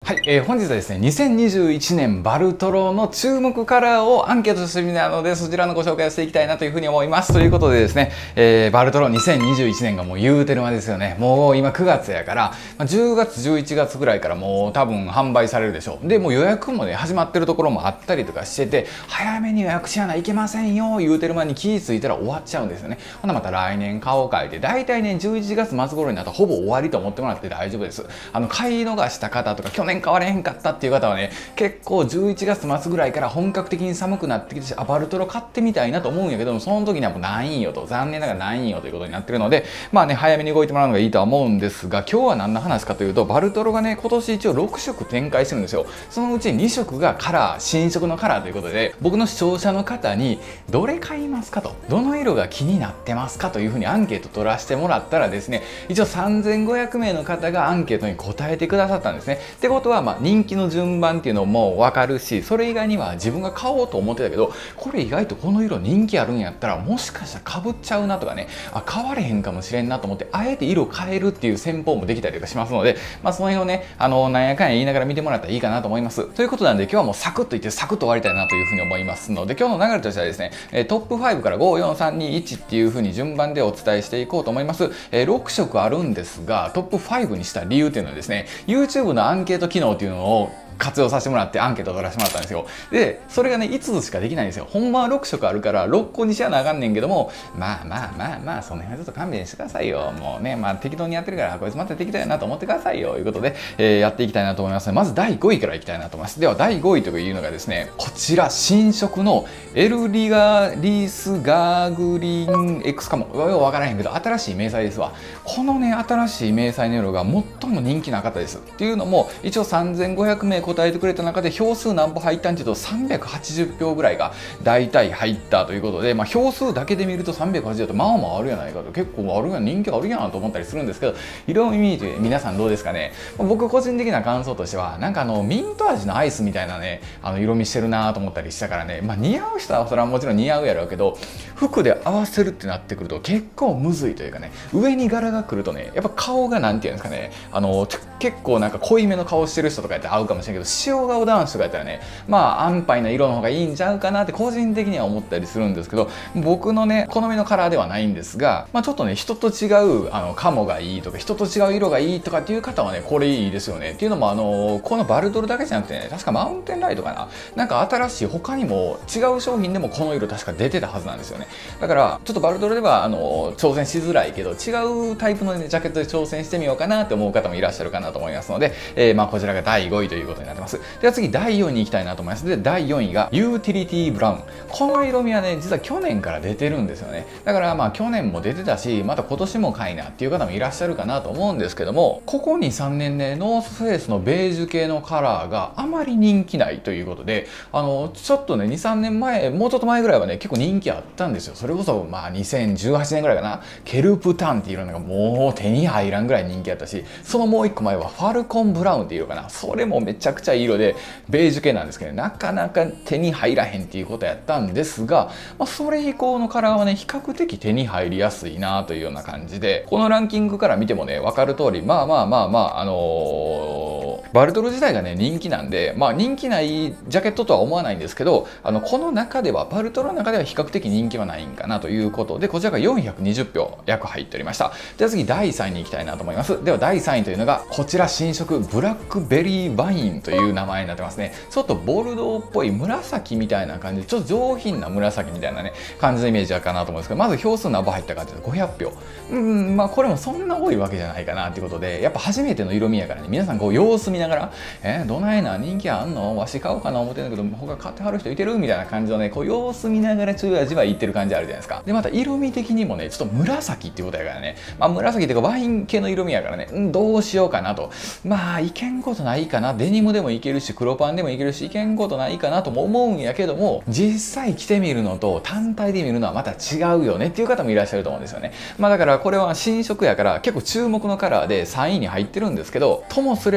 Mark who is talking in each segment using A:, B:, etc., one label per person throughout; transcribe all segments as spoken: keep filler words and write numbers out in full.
A: はい、えー、本日はですね、にせんにじゅういちねんバルトロの注目カラーをアンケートしてみたので、そちらのご紹介をしていきたいなというふうに思います。ということでですね、えー、バルトロにせんにじゅういちねんがもう言うてる間ですよね。もう今くがつやから、まあ、じゅうがつ、じゅういちがつぐらいからもう多分販売されるでしょう。で、もう予約もね、始まってるところもあったりとかしてて、早めに予約しやないけませんよ、言うてる間に気ぃついたら終わっちゃうんですよね。ほなまた来年買おうかいて、大体ね、じゅういちがつ末頃になったらほぼ終わりと思ってもらって大丈夫です。あの、買い逃した方とか、去年買われへんかったっていう方はね、結構じゅういちがつ末ぐらいから本格的に寒くなってきて、あ、バルトロ買ってみたいなと思うんやけども、その時にはもうないんよと、残念ながらないんよということになってるので、まあね、早めに動いてもらうのがいいとは思うんですが、今日は何の話かというと、バルトロがね、今年一応ろくしょく展開してるんですよ。そのうちにしょくがカラー、新色のカラーということで、僕の視聴者の方に、どれ買いますかと、どの色が気になってますかというふうにアンケート取らせてもらったらですね、一応さんぜんごひゃくめいの方がアンケートに答えてくださったんですね。ってことは、まあ、人気の順番っていうのも分かるし、それ以外には自分が買おうと思ってたけど、これ意外とこの色人気あるんやったら、もしかしたらかぶっちゃうなとかね、あ、買われへんかもしれんなと思って、あえて色変えるっていう戦法もできたりとかしますので、まあ、その辺をね、あの、なんやかんや言いながら見てもらったらいいかなと思います。ということなんで、今日はもうサクッといってサクッと終わりたいなというふうに思いますので、今日の流れとしてはですね、トップファイブからご、よん、さん、に、いちっていうふうに順番でお伝えしていこうと思います。ろくしょくあるんですが、トップファイブにした理由っていうのはですね、YouTube のアンケート機能っていうのを活用させてもらってアンケートを取らせてもらったんですよ。で、それがね、いつつしかできないんですよ。ほんまはろくしょくあるからろっこにしやなあかんねんけども、まあまあまあまあ、その辺はちょっと勘弁してくださいよ。もうね、まあ適当にやってるから、こいつまた適当やなと思ってくださいよ。ということで、えー、やっていきたいなと思います。まずだいごいからいきたいなと思います。では、だいごいというのがですね、こちら、新色のエルリガリスガーグリン X かも。よくわからへんけど、新しい明細ですわ。このね、新しい明細の色が最も人気な方です。っていうのも、一応さんぜんごひゃくめい答えてくれた中で、票数何歩入ったんっていうとさんびゃくはちじゅうひょうぐらいが大体入ったということで、まあ、票数だけで見るとさんびゃくはちじゅうとまあまああるやないかと、結構あるやん、人気あるやんと思ったりするんですけど、色味で皆さんどうですかね。僕個人的な感想としては、なんかあのミント味のアイスみたいなね、あの色味してるなと思ったりしたからね、まあ、似合う人はそれはもちろん似合うやろうけど、服で合わせるってなってくると結構むずいというかね、上に柄が来るとね、やっぱ顔がなんていうんですかね、あの結構なんか濃いめの顔してる人とかやって合うかもしれんけど、塩顔男子とかやったらね、まあ安牌な色の方がいいんちゃうかなって個人的には思ったりするんですけど、僕のね好みのカラーではないんですが、まあ、ちょっとね人と違うあのカモがいいとか、人と違う色がいいとかっていう方はね、これいいですよね。っていうのもあのこのバルトルだけじゃなくてね、確かマウンテンライトかな、なんか新しい他にも違う商品でもこの色確か出てたはずなんですよね。だからちょっとバルトルではあの挑戦しづらいけど、違うタイプの、ね、ジャケットで挑戦してみようかなって思う方もいらっしゃるかなと思いますので、えー、まあこちらがだいごいということになってます。では次だいよんいに行きたいなと思います。でだいよんいがユーティリティブラウン。この色味はね、実は去年から出てるんですよね。だからまあ去年も出てたし、また今年も買いなっていう方もいらっしゃるかなと思うんですけども、ここにさんねんね、ノースフェイスのベージュ系のカラーがあまり人気ないということで、あのちょっとねにさんねんまえ、もうちょっと前ぐらいはね結構人気あったんですよ。それこそまあにせんじゅうはちねんぐらいかな、ケルプタンっていうのがもう手に入らんぐらい人気あったし、そのもう一個前はファルコンブラウンっていう色かな、それもめちゃくちゃいい色でベージュ系なんですけど、なかなか手に入らへんっていうことやったんですが、まあ、それ以降のカラーはね比較的手に入りやすいなというような感じで、このランキングから見てもね分かる通り、まあまあまあまああのー、バルトル自体がね人気なんで、まあ人気ないジャケットとは思わないんですけど、あのこの中ではバルトルの中では比較的人気はないんかなということで、こちらがよんひゃくにじゅうひょう約入っておりました。では次だいさんいに行きたいなと思います。ではだいさんいというのがこちら、新色ブラックベリーワインという名前になってますね。ちょっとボルドーっぽい紫みたいな感じで、ちょっと上品な紫みたいなね感じのイメージかなと思うんですけど、まず票数何本入ったかというとごひゃくひょう。うん、まあこれもそんな多いわけじゃないかなっていうことで、やっぱ初めての色味やからね、皆さんこう様子見ながら、えー、どないな人気あんの、わし買おうかな思ってんだけど他買ってはる人いてるみたいな感じのね、こう様子見ながらちゅうやじわいってる感じあるじゃないですか。でまた色味的にもねちょっと紫っていうことやからね、まあ紫っていうかワイン系の色味やからね、うん、どうしようかなと、まあいけんことないかな、デニムでもいけるし黒パンでもいけるし、いけんことないかなとも思うんやけども、実際着てみるのと単体で見るのはまた違うよねっていう方もいらっしゃると思うんですよね。まあだからこれは新色やから結構注目のカラーでさんいに入ってるんですけど、ともすればバ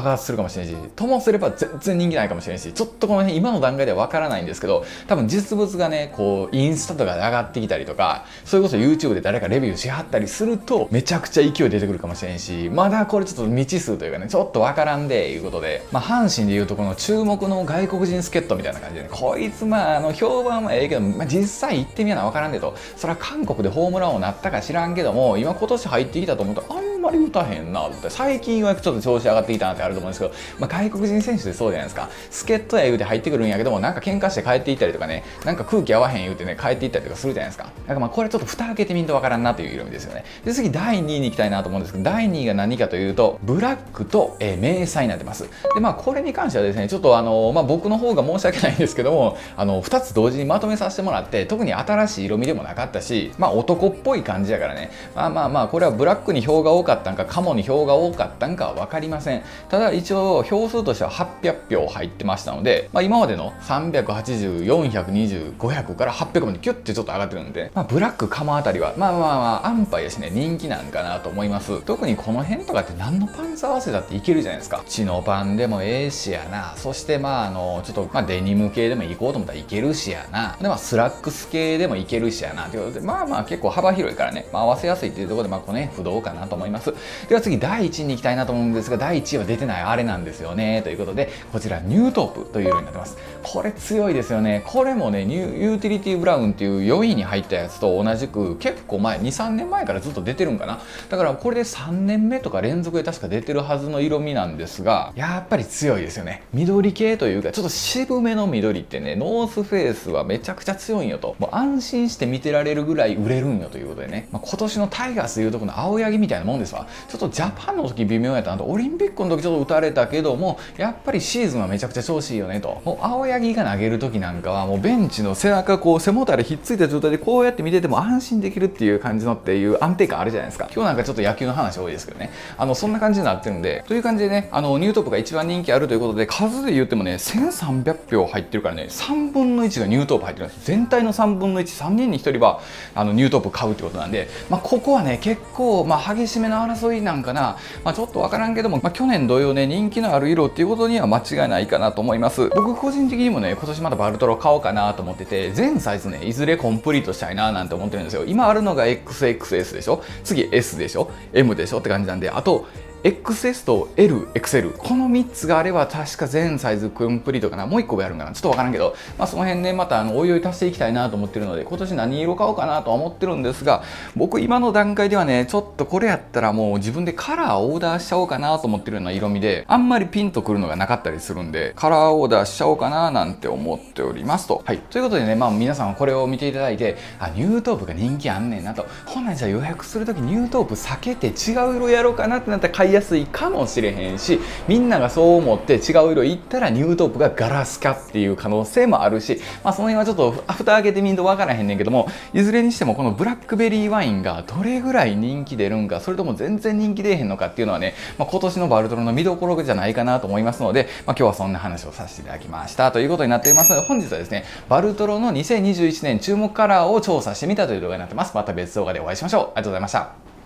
A: 爆発するかもしれないし、ともすれば全然人気ないかもしれないし、ちょっとこの辺今の段階ではわからないんですけど、多分実物がね、こうインスタとかで上がってきたりとか、それこそ YouTube で誰かレビューしはったりするとめちゃくちゃ勢い出てくるかもしれんし、まだこれちょっと未知数というかね、ちょっとわからんでいうことで、まあ阪神でいうとこの注目の外国人助っ人みたいな感じでね、こいつまああの評判はええけど、まあ、実際行ってみやなわからんでと、それは韓国でホームラン王なったか知らんけども、今今年入ってきたと思ったらあんまり打たへんなって、最近はちょっと調子上がってきたなってあると思うんですけど、まあ、外国人選手ってそうじゃないですか。助っ人や言うて入ってくるんやけども、なんか喧嘩して帰っていったりとかね、なんか空気合わへん言うてね帰っていったりとかするじゃないですか。だからまあこれちょっと蓋開けてみんとわからんなという色味ですよね。で次だいにいに行きたいなと思うんですけど、だいにいが何かというとブラックと、えー、迷彩になってます。でまあこれに関してはですね、ちょっとあのまあ僕の方が申し訳ないんですけども、あのふたつ同時にまとめさせてもらって、特に新しい色味でもなかったし、まあ男っぽい感じやからね、まあまあまあこれはブラックに票が多かったんかカモに票が多かったんかは分かりません。ただ一応票数としてははっぴゃくひょう入ってましたので、まあ、今までのさんびゃくはちじゅう、よんひゃくにじゅう、ごひゃくからはっぴゃくまでキュッてちょっと上がってるんで、まあ、ブラックカモあたりはまあまあまあ安牌やしね、人気なんかなと思います。特にこの辺とかって何のパンツ合わせだっていけるじゃないですか。チノパンでもええしやな、そしてまああのちょっとまあデニム系でも行こうと思ったらいけるしやな、でまあスラックス系でもいけるしやなということで、まあまあ結構幅広いからね、まあ、合わせやすいっていうところでまあこの辺不動かなと思います。では次だいいちいに行きたいなと思うんですが、だいいちいは出てないあれなんですよねということで、こちらニュートープという色になってます。これ強いですよね。これもねニューユーティリティブラウンっていうよんいに入ったやつと同じく結構前にさんねんまえからずっと出てるんかな。だからこれでさんねんめとか連続で確か出てるはずの色味なんですが、やっぱり強いですよね。緑系というかちょっと渋めの緑ってね、ノースフェイスはめちゃくちゃ強いんよと、もう安心して見てられるぐらい売れるんよということでね、まあ、今年のタイガースでいうとこの青柳みたいなもんですわ。ちょっとジャパンの時微妙やったなと、オリンピックの時ちょっと打たれたけども、やっぱりシーズンはめちゃくちゃ調子いいよねと。もう青柳が投げる時なんかはもうベンチの背中こう背もたれひっついた状態でこうやって見てても安心できるっていう感じのっていう安定感あるじゃないですか。今日なんかちょっと野球の話多いですけどね、あのそんな感じになってるんで、という感じでね、あのニュートープが一番人気あるということで、数で言ってもねせんさんびゃくひょう入ってるからね、さんぶんのいちがニュートープ入ってるんです。全体のさんぶんのいち、さんにんにひとりはあのニュートープ買うってことなんで、まあ、ここはね結構まあ激しめの争いなんかな、まあ、ちょっとわからんけども、まあ、去年同様ね人気のある色っていうことには間違いないかなと思います。僕個人的にもね今年またバルトロ買おうかなと思ってて、全サイズねいずれコンプリートしたいななんて思ってるんですよ。今あるのが エックスエックスエス でしょ、次 エス でしょ、 エム でしょって感じなんで、あとエックスエス と エル、エックスエル このみっつがあれば確か全サイズコンプリートかな、もういっこやるんかな、ちょっとわからんけど、まあ、その辺ねまたあのおいおい足していきたいなと思ってるので、今年何色買おうかなとは思ってるんですが、僕今の段階ではねちょっとこれやったらもう自分でカラーオーダーしちゃおうかなと思ってるような色味で、あんまりピンとくるのがなかったりするんでカラーオーダーしちゃおうかななんて思っておりますと。はい、ということでね、まあ皆さんこれを見ていただいて、あニュートープが人気あんねんなと、ほなじゃあ予約する時ニュートープ避けて違う色やろうかなってなったら買いやすいかもしれへんし、みんながそう思って違う色いったらニュートープがガラス化っていう可能性もあるし、まあその辺はちょっと蓋開けてみんと分からへんねんけども、いずれにしてもこのブラックベリーワインがどれぐらい人気出るんか、それとも全然人気出えへんのかっていうのはね、まあ、今年のバルトロの見どころじゃないかなと思いますので、まあ、今日はそんな話をさせていただきましたということになっていますので、本日はですねバルトロのにせんにじゅういちねん注目カラーを調査してみたという動画になってます。また別動画でお会いしましょう。ありがとうございました。